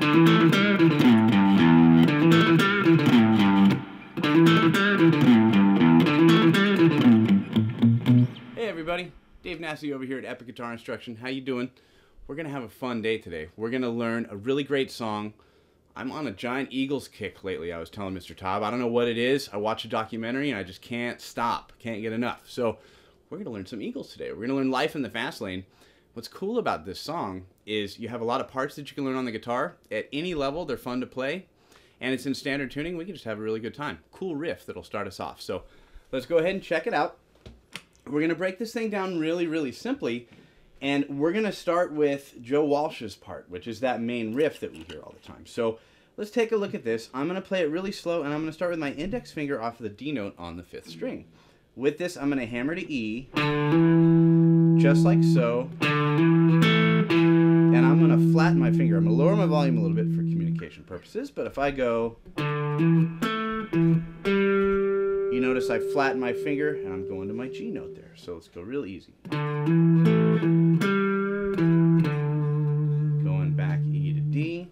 Hey everybody, Dave Nassy over here at Epic Guitar Instruction. How you doing? We're going to have a fun day today. We're going to learn a really great song. I'm on a giant Eagles kick lately, I was telling Mr. Taub. I don't know what it is. I watch a documentary and I just can't stop, can't get enough. So we're going to learn some Eagles today. We're going to learn Life in the Fast Lane. What's cool about this song is you have a lot of parts that you can learn on the guitar. At any level, they're fun to play. And it's in standard tuning. We can just have a really good time. Cool riff that'll start us off. So let's go ahead and check it out. We're going to break this thing down really, really simply. And we're going to start with Joe Walsh's part, which is that main riff that we hear all the time. So let's take a look at this. I'm going to play it really slow, and I'm going to start with my index finger off of the D note on the 5th string. With this, I'm going to hammer to E, just like so. And I'm going to flatten my finger. I'm going to lower my volume a little bit for communication purposes, but if I go, you notice I flatten my finger, and I'm going to my G note there. So let's go real easy. Going back E to D.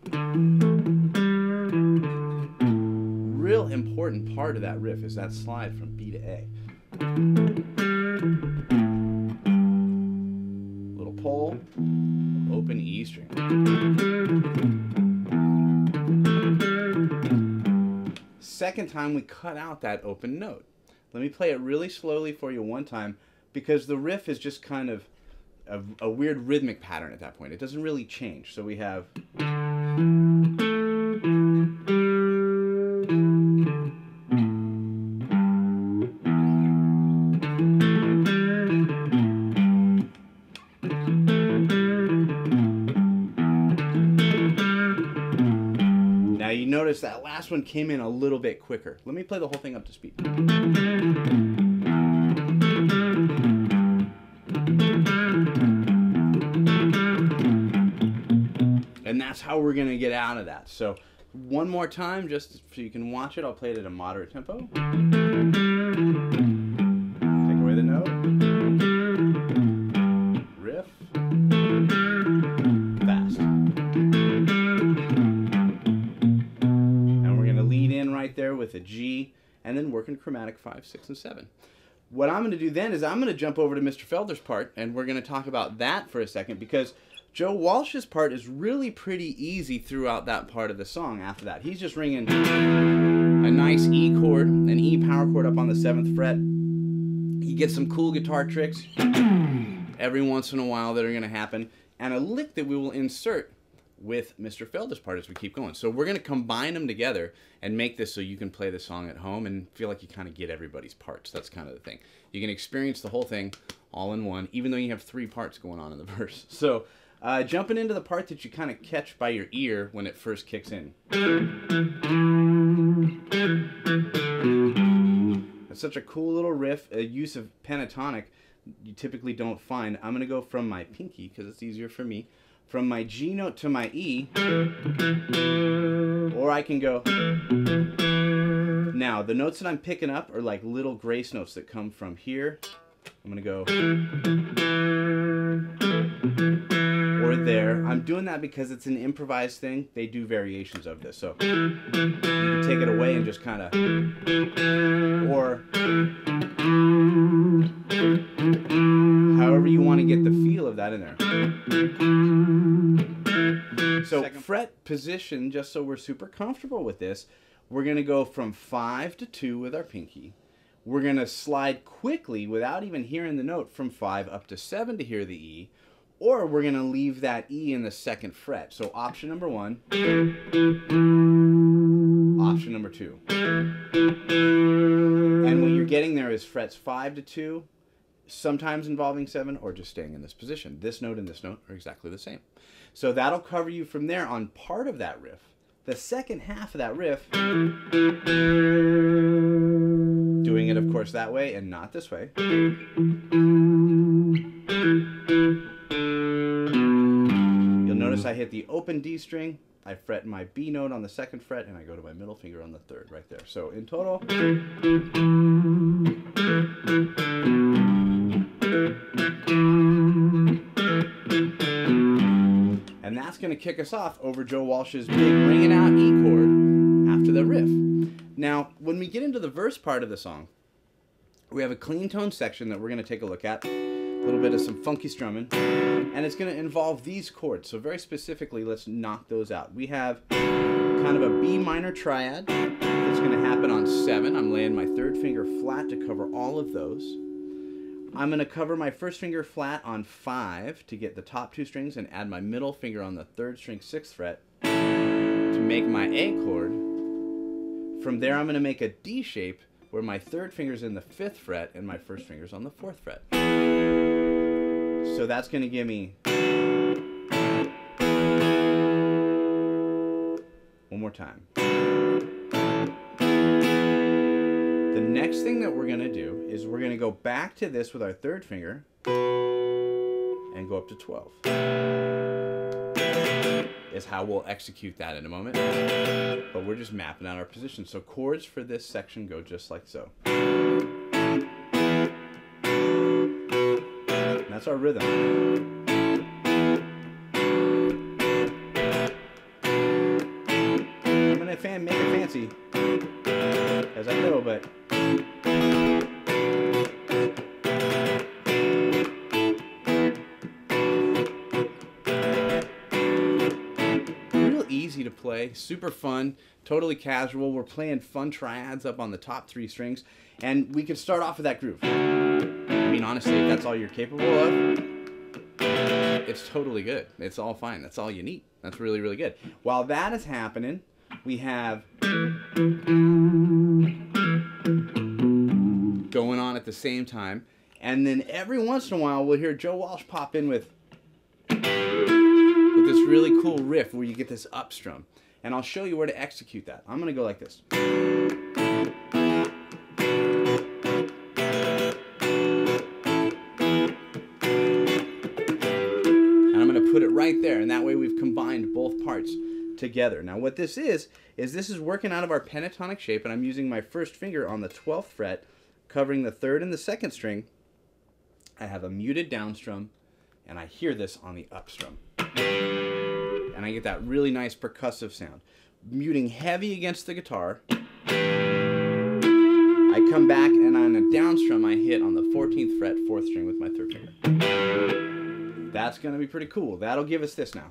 Real important part of that riff is that slide from B to A. Little pull, open E string. Second time we cut out that open note. Let me play it really slowly for you one time, because the riff is just kind of a weird rhythmic pattern at that point. It doesn't really change. So we have... Now you notice that last one came in a little bit quicker. Let me play the whole thing up to speed. And that's how we're going to get out of that. So one more time, just so you can watch it, I'll play it at a moderate tempo. Take away the note. Riff. Fast. And we're going to lead in right there with a G, and then work in chromatic 5, 6, and 7. What I'm going to do then is I'm going to jump over to Mr. Felder's part, and we're going to talk about that for a second, because Joe Walsh's part is really pretty easy throughout that part of the song after that. He's just ringing a nice E chord, an E power chord up on the 7th fret. He gets some cool guitar tricks every once in a while that are going to happen, and a lick that we will insert with Mr. Felder's part as we keep going. So we're going to combine them together and make this so you can play the song at home and feel like you kind of get everybody's parts. That's kind of the thing. You can experience the whole thing all in one, even though you have 3 parts going on in the verse. So jumping into the part that you kind of catch by your ear when it first kicks in. It's such a cool little riff, a use of pentatonic you typically don't find. I'm going to go from my pinky, because it's easier for me, from my G note to my E, or I can go. Now, the notes that I'm picking up are like little grace notes that come from here. I'm going to go, or there. I'm doing that because it's an improvised thing. They do variations of this. So you can take it away and just kind of, or however you want to get the feel of that in there. So fret position, just so we're super comfortable with this, we're going to go from 5 to 2 with our pinky. We're going to slide quickly without even hearing the note from 5 up to 7 to hear the E, or we're going to leave that E in the 2nd fret. So option number 1, option number 2. And what you're getting there is frets 5 to 2, sometimes involving 7, or just staying in this position. This note and this note are exactly the same. So that'll cover you from there on part of that riff. The second half of that riff, doing it, of course, that way and not this way. You'll notice I hit the open D string, I fret my B note on the 2nd fret, and I go to my middle finger on the 3rd right there. So in total, and that's going to kick us off over Joe Walsh's big ringing out E chord after the riff. Now, when we get into the verse part of the song, we have a clean tone section that we're going to take a look at. A little bit of some funky strumming. And it's going to involve these chords. So very specifically, let's knock those out. We have kind of a B minor triad. That's going to happen on 7. I'm laying my third finger flat to cover all of those. I'm going to cover my first finger flat on 5 to get the top 2 strings and add my middle finger on the 3rd string 6th fret to make my A chord. From there, I'm going to make a D shape where my 3rd finger's in the 5th fret and my 1st finger's on the 4th fret. So that's going to give me... One more time. The next thing that we're going to do is we're going to go back to this with our 3rd finger and go up to 12. Is how we'll execute that in a moment. But we're just mapping out our position. So chords for this section go just like so. And that's our rhythm. I'm going to make it fancy as I go, but easy to play, super fun, totally casual. We're playing fun triads up on the top 3 strings, and we can start off with that groove. I mean, honestly, if that's all you're capable of, it's totally good. It's all fine. That's all you need. That's really, really good. While that is happening, we have going on at the same time, and then every once in a while we'll hear Joe Walsh pop in with this really cool riff where you get this up strum. And I'll show you where to execute that. I'm going to go like this. And I'm going to put it right there, and that way we've combined both parts together. Now what this is this is working out of our pentatonic shape, and I'm using my 1st finger on the 12th fret, covering the 3rd and the 2nd string. I have a muted down strum, and I hear this on the up strum. And I get that really nice percussive sound. Muting heavy against the guitar. I come back, and on a down strum I hit on the 14th fret, 4th string with my 3rd finger. That's going to be pretty cool. That'll give us this now.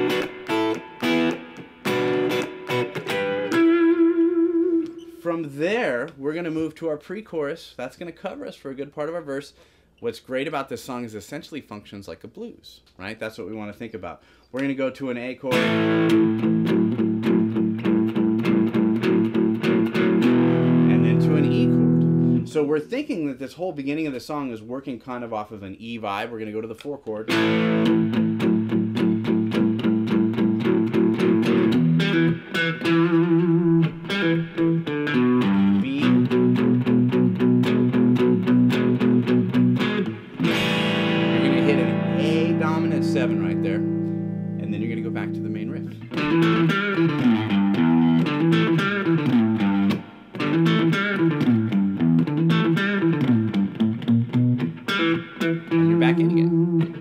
From there, we're going to move to our pre-chorus. That's going to cover us for a good part of our verse. What's great about this song is essentially functions like a blues, right? That's what we want to think about. We're going to go to an A chord, and then to an E chord. So we're thinking that this whole beginning of the song is working kind of off of an E vibe. We're going to go to the 4 chord. Dominant 7 right there, and then you're going to go back to the main riff. And you're back in again.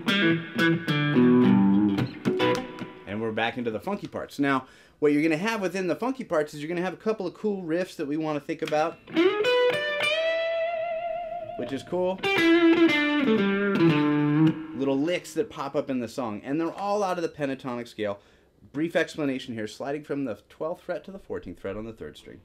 And we're back into the funky parts. Now, what you're going to have within the funky parts is you're going to have a couple of cool riffs that we want to think about, which is cool. Little licks that pop up in the song, and they're all out of the pentatonic scale. Brief explanation here, sliding from the 12th fret to the 14th fret on the 3rd string.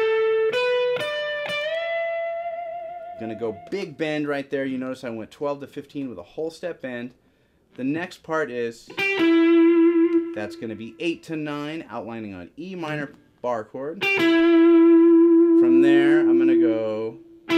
Gonna go big bend right there. You notice I went 12 to 15 with a whole step bend. The next part is, that's gonna be 8 to 9, outlining on E minor bar chord. From there, I'm gonna go.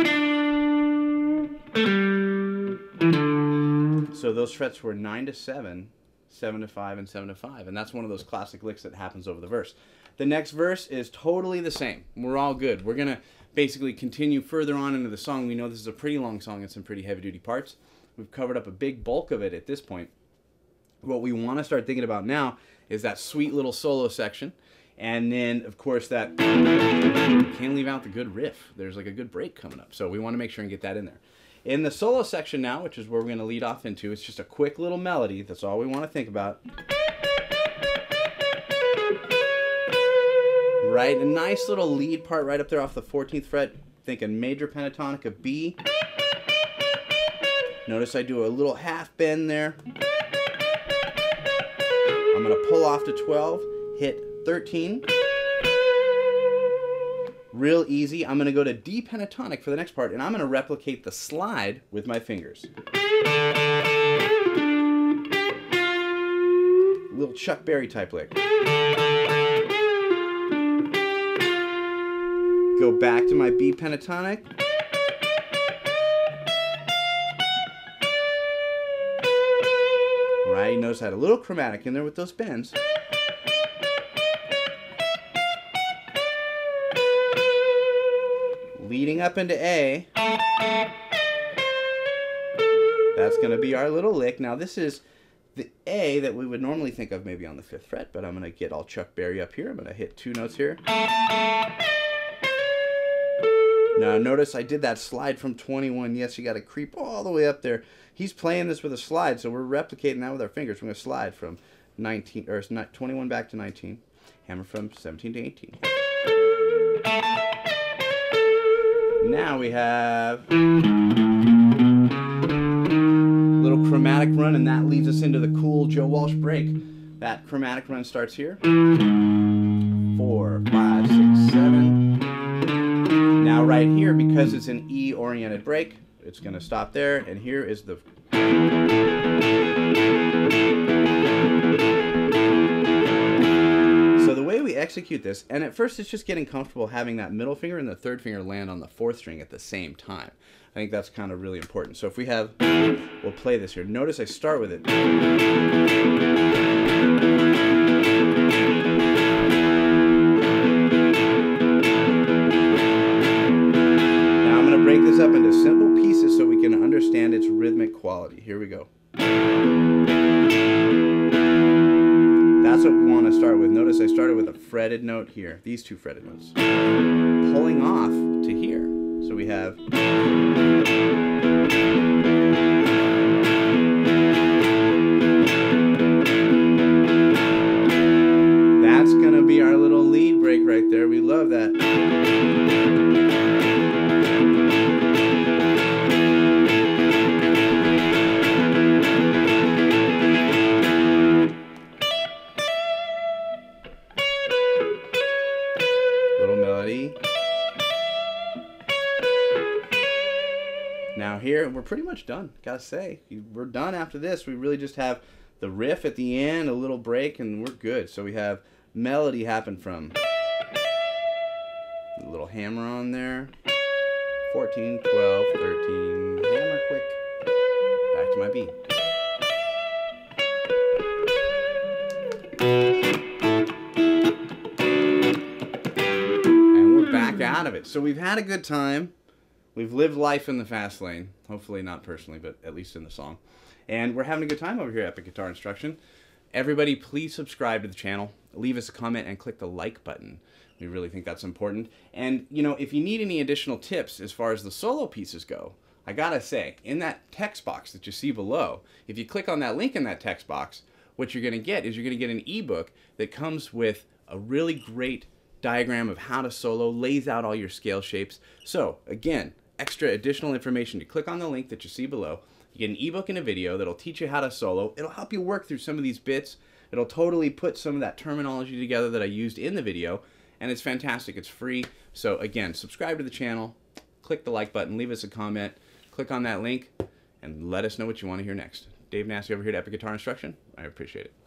So those frets were 9 to 7, 7 to 5, and 7 to 5. And that's one of those classic licks that happens over the verse. The next verse is totally the same. We're all good. We're going to basically continue further on into the song. We know this is a pretty long song and some pretty heavy-duty parts. We've covered up a big bulk of it at this point. What we want to start thinking about now is that sweet little solo section. And then, of course, that can't leave out the good riff. There's like a good break coming up. So we want to make sure and get that in there. In the solo section now, which is where we're going to lead off into, it's just a quick little melody. That's all we want to think about. right? A nice little lead part right up there off the 14th fret. Thinking major pentatonic of B. Notice I do a little half bend there. I'm going to pull off to 12, hit 13. Real easy. I'm going to go to D pentatonic for the next part, and I'm going to replicate the slide with my fingers. Little Chuck Berry type lick. Go back to my B pentatonic. Right, notice I had a little chromatic in there with those bends. Leading up into A. That's going to be our little lick. Now this is the A that we would normally think of maybe on the 5th fret, but I'm going to get all Chuck Berry up here. I'm going to hit 2 notes here. Now notice I did that slide from 21. Yes, you got to creep all the way up there. He's playing this with a slide, so we're replicating that with our fingers. We're going to slide from 19 or 21 back to 19. Hammer from 17 to 18. Now we have a little chromatic run, and that leads us into the cool Joe Walsh break. That chromatic run starts here. 4, 5, 6, 7. Now right here, because it's an E-oriented break, it's going to stop there, and here is the... So the way we execute this, and at first it's just getting comfortable having that middle finger and the 3rd finger land on the 4th string at the same time. I think that's kind of really important. So if we have, we'll play this here. Notice I start with it. Now I'm going to break this up into simple pieces so we can understand its rhythmic quality. Here we go. That's what we want to start with. Notice I started with a fretted note here. These 2 fretted notes. Pulling off to here. So we have... That's going to be our little lead break right there. We love that. Melody. Now here, we're pretty much done, gotta say. We're done after this. We really just have the riff at the end, a little break, and we're good. So we have melody happen from a little hammer on there. 14, 12, 13, hammer quick. Back to my B. Out of it. So we've had a good time. We've lived life in the fast lane. Hopefully not personally, but at least in the song. And we're having a good time over here at Epic Guitar Instruction. Everybody, please subscribe to the channel. Leave us a comment and click the like button. We really think that's important. And, you know, if you need any additional tips as far as the solo pieces go, I gotta say, in that text box that you see below, if you click on that link in that text box, what you're gonna get is you're gonna get an ebook that comes with a really great diagram of how to solo, lays out all your scale shapes. So again, extra additional information, you click on the link that you see below. You get an ebook and a video that'll teach you how to solo. It'll help you work through some of these bits. It'll totally put some of that terminology together that I used in the video, and it's fantastic. It's free. So again, subscribe to the channel, click the like button, leave us a comment, click on that link, and let us know what you want to hear next. Dave Nassi over here at Epic Guitar Instruction. I appreciate it.